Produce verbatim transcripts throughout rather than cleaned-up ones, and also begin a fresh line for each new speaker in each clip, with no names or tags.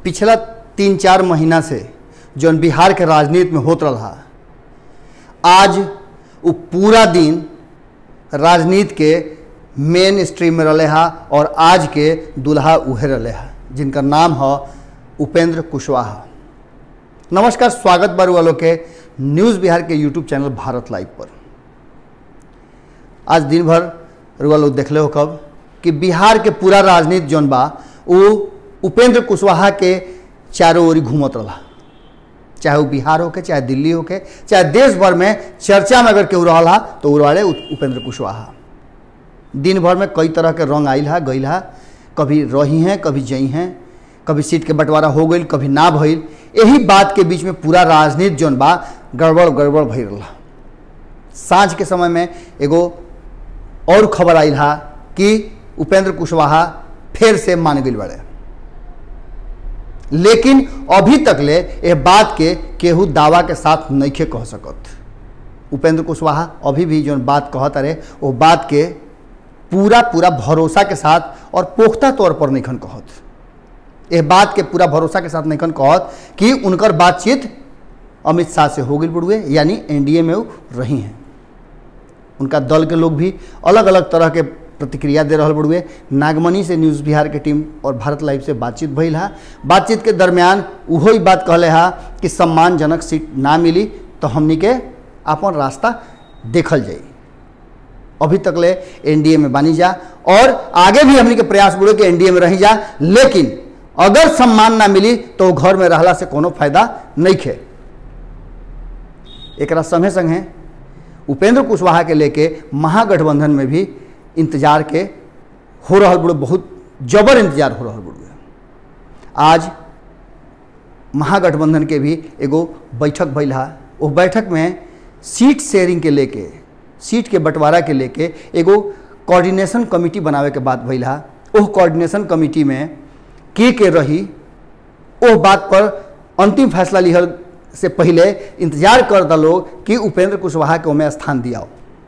पिछला तीन चार महीना से जौन बिहार के राजनीति में होत रहा, आज वो पूरा दिन राजनीति के मेन स्ट्रीम में रहे हा और आज के दुल्हा उहे रहे हा जिनका नाम है उपेंद्र कुशवाहा। नमस्कार, स्वागत बारू वालों के न्यूज़ बिहार के यूट्यूब चैनल भारत लाइव पर। आज दिन भर रुआ लोग देख ले हो कब कि बिहार के पूरा राजनीति जौन बा वो उपेंद्र कुशवाहा के चारों ओर घूमत रहा, चाहे वो बिहार होके, चाहे दिल्ली होके, चाहे देश भर में चर्चा में अगर केहू रहा तो वो वाले उपेंद्र कुशवाहा। दिन भर में कई तरह के रंग आइल है गई है, कभी रही हैं कभी जई हैं, कभी सीट के बंटवारा हो गई कभी ना भइल। यही बात के बीच में पूरा राजनीति जौन बा गड़बड़ गड़बड़ भई रहा। सांझ के समय में एगो और खबर आइल है कि उपेंद्र कुशवाहा फिर से मान गई बड़े, लेकिन अभी तक ले यह बात के केहू दावा के साथ नइखे कह सकत। उपेंद्र कुशवाहा अभी भी जो बात कहत रहे वो बात के पूरा पूरा भरोसा के साथ और पुख्ता तौर पर नइखन कहत। यह बात के पूरा भरोसा के साथ नइखन कहत कि उनकर बातचीत अमित शाह से हो गई बुढ़ुए, यानी एनडीए में वो रही हैं। उनका दल के लोग भी अलग अलग तरह के प्रतिक्रिया दे रहा बुढ़ुए। नागमनी से न्यूज़ बिहार के टीम और भारत लाइव से बातचीत भइल है। बातचीत के दरमियान उहो ही बात कहले हा कि सम्मानजनक सीट ना मिली तो हमनी के अपन रास्ता देखल जाई। अभी तक ले एनडीए में बानी जा और आगे भी हमनी के प्रयास बुढ़े के एनडीए में रही जा, लेकिन अगर सम्मान ना मिली तो घर में रहला से कोनो फायदा नहीं खे। एक संगे संगे उपेंद्र कुशवाहा के लेके महागठबंधन में भी इंतजार के हो रहा बुढ़े, बहुत जबर इंतजार हो रहा बुढ़े। आज महागठबंधन के भी एगो बैठक भइल है। वो बैठक में सीट शेयरिंग के लेके, सीट के बंटवारा के लेके एगो कोऑर्डिनेशन कमेटी बनावे के बात भइल है। वो कोऑर्डिनेशन कमेटी में के के रही वो बात पर अंतिम फैसला लिहल से पहले इंतजार कर द लोग कि उपेंद्र कुशवाहा के ओमे स्थान दिया।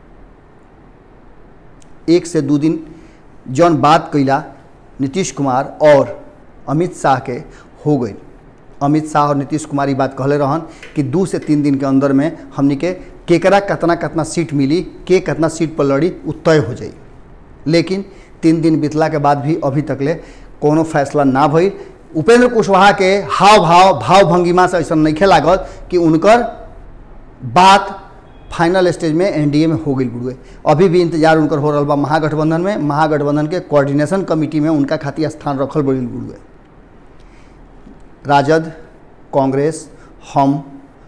एक से दो दिन जौन बात कैला नीतीश कुमार और अमित शाह के हो गई। अमित शाह और नीतीश कुमार ये बात कहले रहन कि दो से तीन दिन के अंदर में हमनी के केकरा कतना कतना सीट मिली, के कतना सीट पर लड़ी उ तय हो जाई। लेकिन तीन दिन बीतला के बाद भी अभी तक ले कोनो फैसला ना भइल। उपेंद्र कुशवाहा के हाव भाव भाव भंगिमा से ऐसा नहीं लागत कि उनकर बात फाइनल स्टेज में एनडीए में हो गई बुढ़ुए। अभी भी इंतजार उनकर हो रहा बा महागठबंधन में। महागठबंधन के कोऑर्डिनेशन कमेटी में उनका खातिर स्थान रखल बड़ी बुढ़ुए। राजद, कांग्रेस, हम,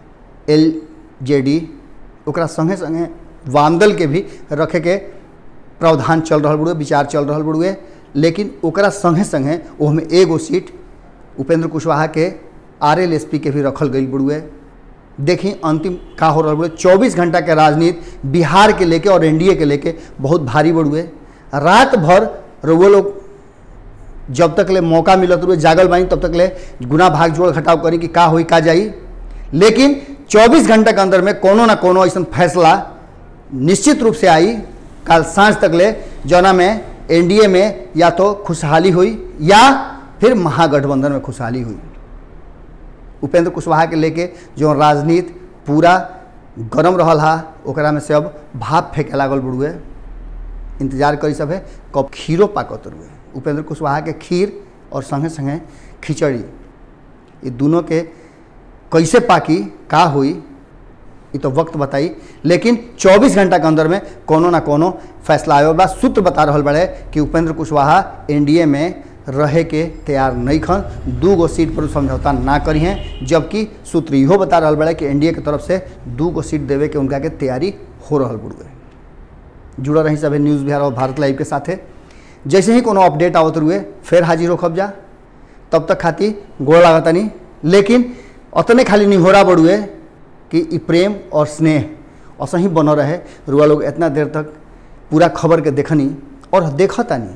एलजेडी ओकरा संगे संगे वामदल के भी रखे के प्रावधान चल रहा बुढ़ुए, विचार चल रहा बुढ़ुए। लेकिन ओकरा संगे संगे ओहमे एगो सीट उपेंद्र कुशवाहा के आरएलएसपी के भी रखल गई बुढ़ुए। देखी अंतिम का हो रहा बुढ़े। चौबीस घंटा के राजनीति बिहार के लेके और एनडीए के लेके बहुत भारी बुढ़ुए। रात भर वो लोग जब तक ले मौका मिलत रुए जागल बानी तब तक ले गुना भाग जोड़ घटाव करी कि का होई का जाई। लेकिन चौबीस घंटा के अंदर में कोनो ना कोनो ऐसा फैसला निश्चित रूप से आई। कल सांझ तक ले जौना में एनडीए में या तो खुशहाली हुई या फिर महागठबंधन में खुशहाली हुई। उपेंद्र कुशवाहा के लेके जो राजनीति पूरा गरम रहल हा ओकरा में से अब भाप फेंके लागल बुढ़ुए। इंतजार करी सब है कब खीरो पाकत रुए। उपेंद्र कुशवाहा के खीर और संगे संगे खिचड़ी ये दोनों के कैसे पाकी का हुई ये तो वक्त बताई। लेकिन चौबीस घंटा के अंदर में कोनो ना कोनो फैसला आयो बा। सूत्र बता रहा बड़े कि उपेंद्र कुशवाहा एनडीए में रहे के तैयार नहीं खन, दू गो सीट पर समझौता ना करी हैं। जबकि सूत्र इहो बता रहा बड़े कि एनडीए की तरफ से दू गो सीट देवे के उनका के तैयारी हो रहा बुढ़ुए। जुड़ा रही सब न्यूज़ बिहार और भारत लाइव के साथे। जैसे ही कोनो अपडेट आवत रुए फिर हाजिर होखब जा। तब तक खाती गोड़ लागता नहीं, लेकिन अतने खाली नहीं हो रहा बड़ुए कि ई प्रेम और स्नेह ऐसा ही बना रहे। रुआ लोग इतना देर तक पूरा खबर के देखनी और देखता नहीं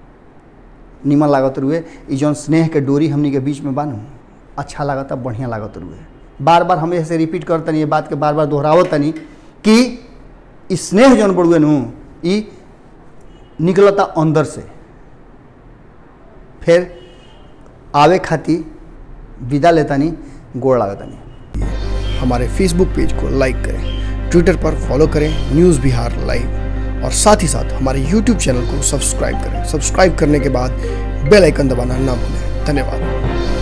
निमन लागत रुए। ई जौन स्नेह के डोरी हमनी के बीच में बानू अच्छा लागता, बढ़िया लागत रुए। बार बार हमें से रिपीट करतनी ये बात के बार बार दोहरावतनी कि स्नेह जौन बड़ुए नू ई निकलता अंदर से, फिर आवे खाती विदा लेतानी, गोड़ लागतानी।
हमारे फेसबुक पेज को लाइक करें, ट्विटर पर फॉलो करें न्यूज़ बिहार लाइव, और साथ ही साथ हमारे यूट्यूब चैनल को सब्सक्राइब करें। सब्सक्राइब करने के बाद बेल आइकन दबाना ना भूलें। धन्यवाद।